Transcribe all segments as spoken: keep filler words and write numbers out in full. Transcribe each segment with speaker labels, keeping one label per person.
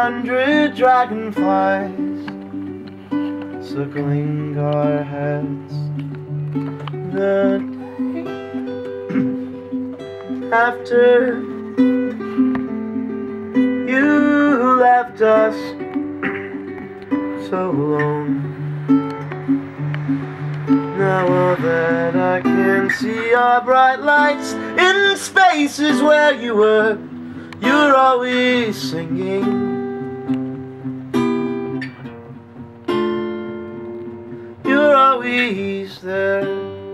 Speaker 1: hundred dragonflies circling our heads. The day after you left us so alone. Now that I can see our bright lights in spaces where you were, you're always singing. You're always there.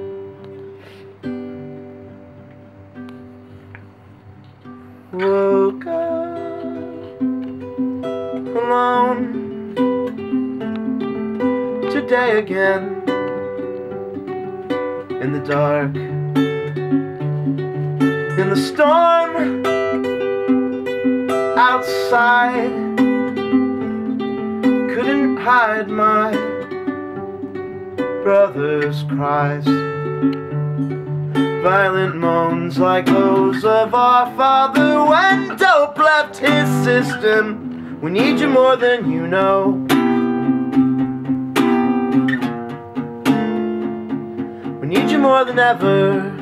Speaker 1: Woke up alone today again. In the dark, in the storm outside, couldn't hide my brother's cries. Violent moans like those of our father when dope left his system. We need you more than you know. We need you more than ever.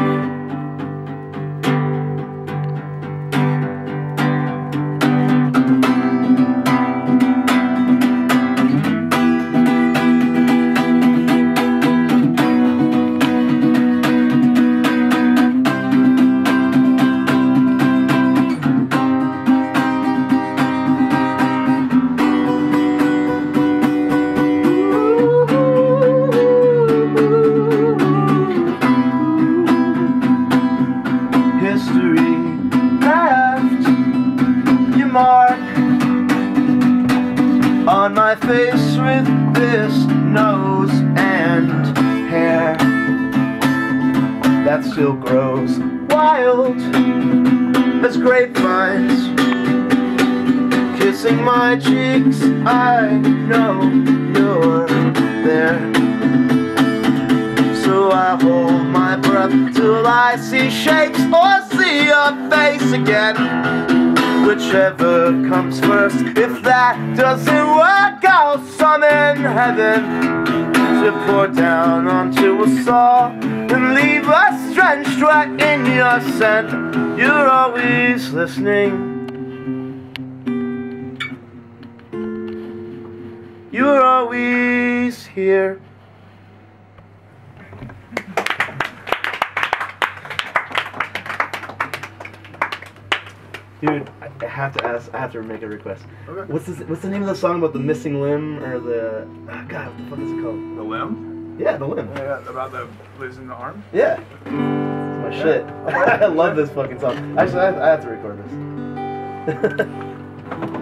Speaker 1: Mark on my face with this nose and hair that still grows wild as grapevines, kissing my cheeks. I know you're there, so I hold my breath till I see shapes or see your face again. Whichever comes first. If that doesn't work, I'll summon heaven to pour down onto us all and leave us drenched right in your scent. You're always listening. You're always here. Dude, I have to ask. I have to make a request.
Speaker 2: Okay.
Speaker 1: What's this? What's the name of the song about the missing limb or the? Oh God, what the fuck is it called?
Speaker 2: The limb?
Speaker 1: Yeah, the limb.
Speaker 2: Yeah, about the losing the arm?
Speaker 1: Yeah. It's my
Speaker 2: Yeah.
Speaker 1: shit. I love this fucking song. Actually, I have, I have to record this.